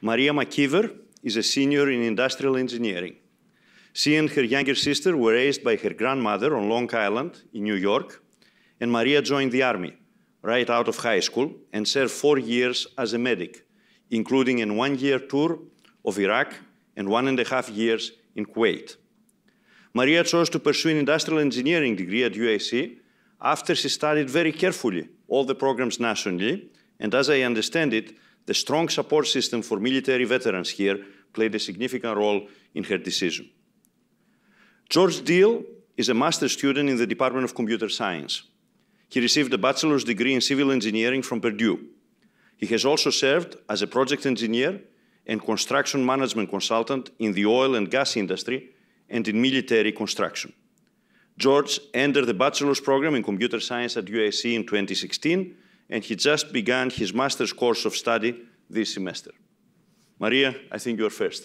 Maria Mckiever is a senior in industrial engineering. She and her younger sister were raised by her grandmother on Long Island in New York, and Maria joined the Army right out of high school and served 4 years as a medic, including a 1-year tour of Iraq and 1.5 years in Kuwait. Maria chose to pursue an industrial engineering degree at UIC after she studied very carefully all the programs nationally, and as I understand it, the strong support system for military veterans here played a significant role in her decision. George Dill is a master's student in the Department of Computer Science. He received a bachelor's degree in civil engineering from Purdue. He has also served as a project engineer and construction management consultant in the oil and gas industry and in military construction. George entered the bachelor's program in computer science at UIC in 2016, and he just began his master's course of study this semester. Maria, I think you're first.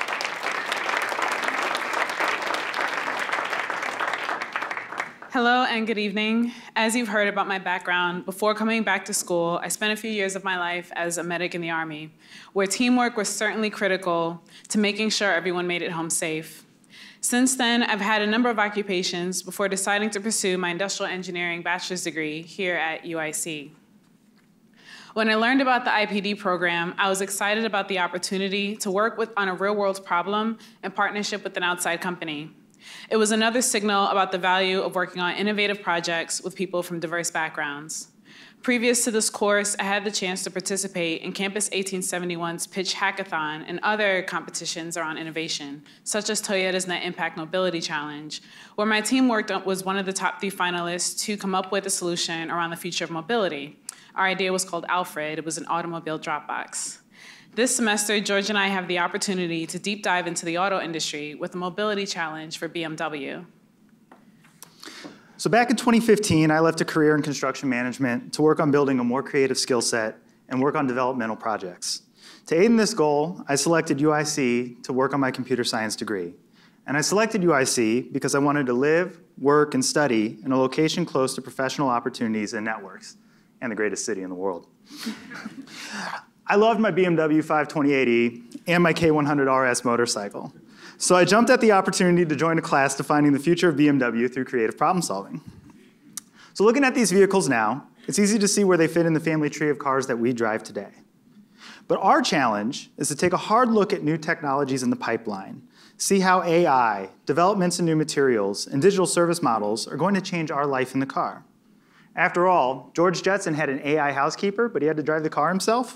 Hello and good evening. As you've heard about my background, before coming back to school, I spent a few years of my life as a medic in the Army, where teamwork was certainly critical to making sure everyone made it home safe. Since then, I've had a number of occupations before deciding to pursue my industrial engineering bachelor's degree here at UIC. When I learned about the IPD program, I was excited about the opportunity to work on a real-world problem in partnership with an outside company. It was another signal about the value of working on innovative projects with people from diverse backgrounds. Previous to this course, I had the chance to participate in Campus 1871's Pitch Hackathon and other competitions around innovation, such as Toyota's Net Impact Mobility Challenge, where my team was one of the top 3 finalists to come up with a solution around the future of mobility. Our idea was called Alfred. It was an automobile Dropbox. This semester, George and I have the opportunity to deep dive into the auto industry with a mobility challenge for BMW. So back in 2015, I left a career in construction management to work on building a more creative skill set and work on developmental projects. To aid in this goal, I selected UIC to work on my computer science degree. And I selected UIC because I wanted to live, work, and study in a location close to professional opportunities and networks, and the greatest city in the world. I loved my BMW 528e and my K100 RS motorcycle. So I jumped at the opportunity to join a class defining the future of BMW through creative problem solving. So looking at these vehicles now, it's easy to see where they fit in the family tree of cars that we drive today. But our challenge is to take a hard look at new technologies in the pipeline, see how AI, developments in new materials, and digital service models are going to change our life in the car. After all, George Jetson had an AI housekeeper, but he had to drive the car himself.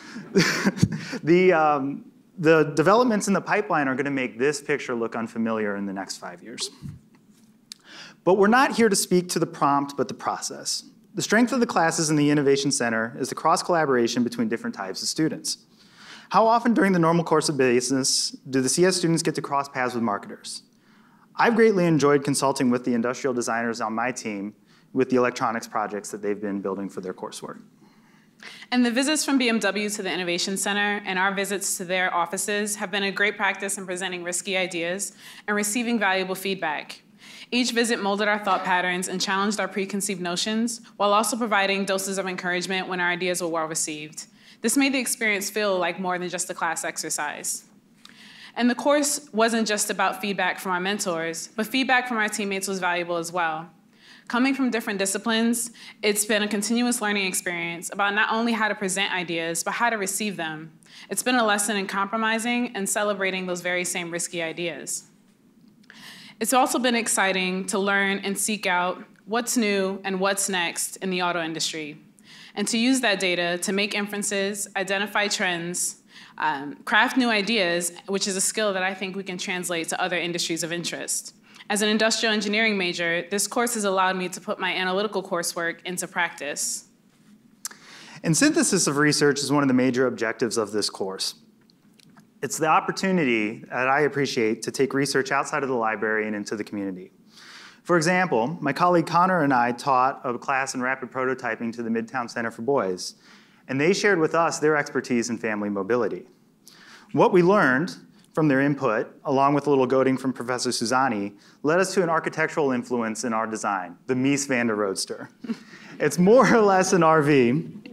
The developments in the pipeline are going to make this picture look unfamiliar in the next 5 years. But we're not here to speak to the prompt, but the process. The strength of the classes in the Innovation Center is the cross-collaboration between different types of students. How often during the normal course of business do the CS students get to cross paths with marketers? I've greatly enjoyed consulting with the industrial designers on my team with the electronics projects that they've been building for their coursework. And the visits from BMW to the Innovation Center and our visits to their offices have been a great practice in presenting risky ideas and receiving valuable feedback. Each visit molded our thought patterns and challenged our preconceived notions, while also providing doses of encouragement when our ideas were well received. This made the experience feel like more than just a class exercise. And the course wasn't just about feedback from our mentors, but feedback from our teammates was valuable as well. Coming from different disciplines, it's been a continuous learning experience about not only how to present ideas, but how to receive them. It's been a lesson in compromising and celebrating those very same risky ideas. It's also been exciting to learn and seek out what's new and what's next in the auto industry, and to use that data to make inferences, identify trends, craft new ideas, which is a skill that I think we can translate to other industries of interest. As an industrial engineering major, this course has allowed me to put my analytical coursework into practice. And synthesis of research is one of the major objectives of this course. It's the opportunity that I appreciate to take research outside of the library and into the community. For example, my colleague Connor and I taught a class in rapid prototyping to the Midtown Center for Boys, and they shared with us their expertise in family mobility. What we learned from their input, along with a little goading from Professor Suzani, led us to an architectural influence in our design, the Mies van der Roadster. It's more or less an RV,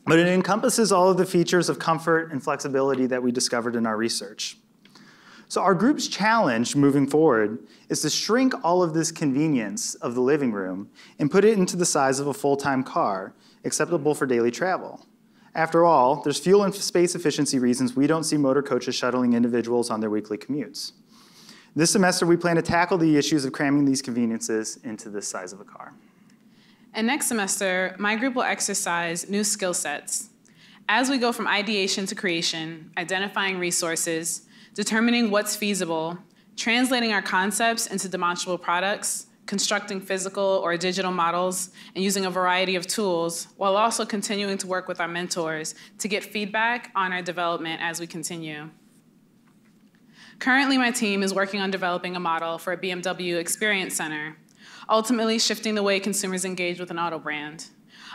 but it encompasses all of the features of comfort and flexibility that we discovered in our research. So our group's challenge moving forward is to shrink all of this convenience of the living room and put it into the size of a full-time car, acceptable for daily travel. After all, there's fuel and space efficiency reasons we don't see motor coaches shuttling individuals on their weekly commutes. This semester, we plan to tackle the issues of cramming these conveniences into this size of a car. And next semester, my group will exercise new skill sets. As we go from ideation to creation, identifying resources, determining what's feasible, translating our concepts into demonstrable products, constructing physical or digital models, and using a variety of tools, while also continuing to work with our mentors to get feedback on our development as we continue. Currently, my team is working on developing a model for a BMW Experience Center, ultimately shifting the way consumers engage with an auto brand.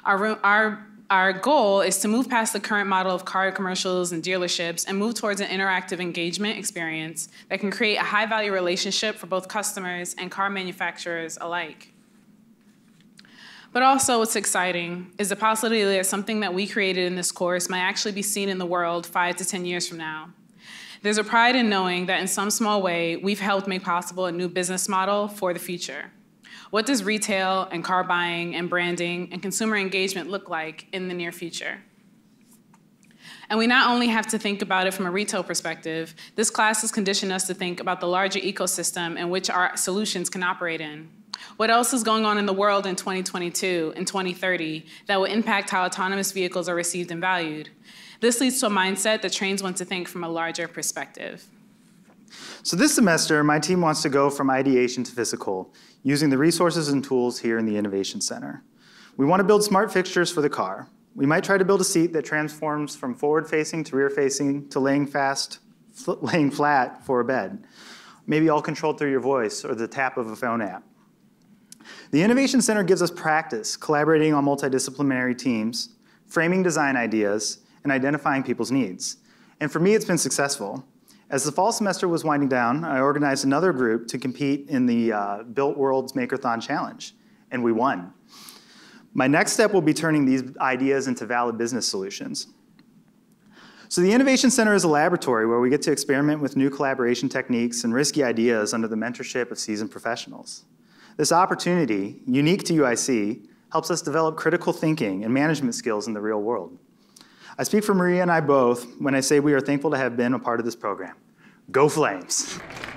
Our goal is to move past the current model of car commercials and dealerships and move towards an interactive engagement experience that can create a high-value relationship for both customers and car manufacturers alike. But also what's exciting is the possibility that something that we created in this course might actually be seen in the world 5 to 10 years from now. There's a pride in knowing that in some small way, we've helped make possible a new business model for the future. What does retail and car buying and branding and consumer engagement look like in the near future? And we not only have to think about it from a retail perspective, this class has conditioned us to think about the larger ecosystem in which our solutions can operate in. What else is going on in the world in 2022 and 2030 that will impact how autonomous vehicles are received and valued? This leads to a mindset that trains one to think from a larger perspective. So this semester, my team wants to go from ideation to physical, using the resources and tools here in the Innovation Center. We want to build smart fixtures for the car. We might try to build a seat that transforms from forward-facing to rear-facing to laying flat for a bed, maybe all controlled through your voice or the tap of a phone app. The Innovation Center gives us practice collaborating on multidisciplinary teams, framing design ideas, and identifying people's needs. And for me, it's been successful. As the fall semester was winding down, I organized another group to compete in the Built World's Makerthon Challenge, and we won. My next step will be turning these ideas into valid business solutions. So the Innovation Center is a laboratory where we get to experiment with new collaboration techniques and risky ideas under the mentorship of seasoned professionals. This opportunity, unique to UIC, helps us develop critical thinking and management skills in the real world. I speak for Maria and I both when I say we are thankful to have been a part of this program. Go Flames!